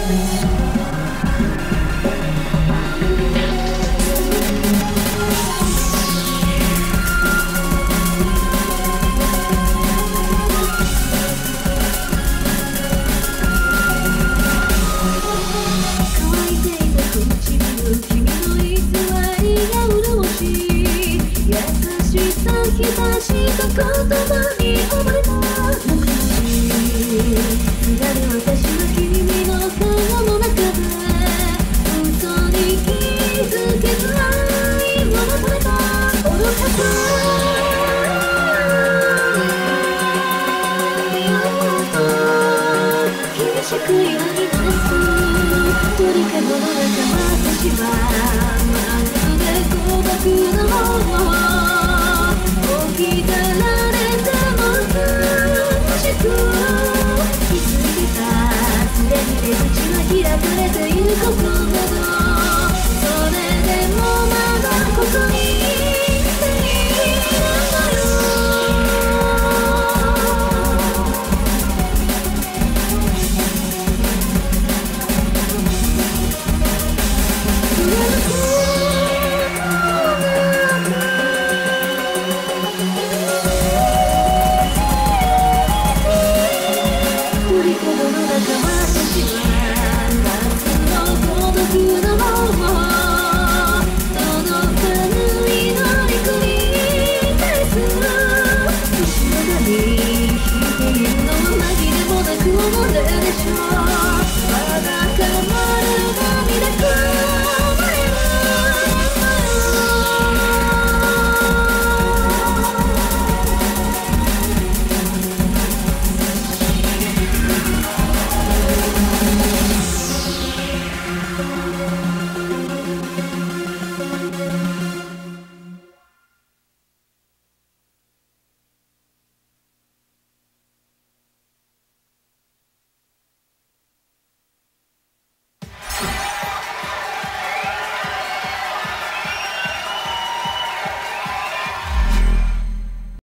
日差した言葉に溺れた懐かしいすがる私は君の顔の中で嘘に気づけず愛を求めた愚かさ厳しく矢に立つ鳥かごの中私はまるで孤独なもの起きたら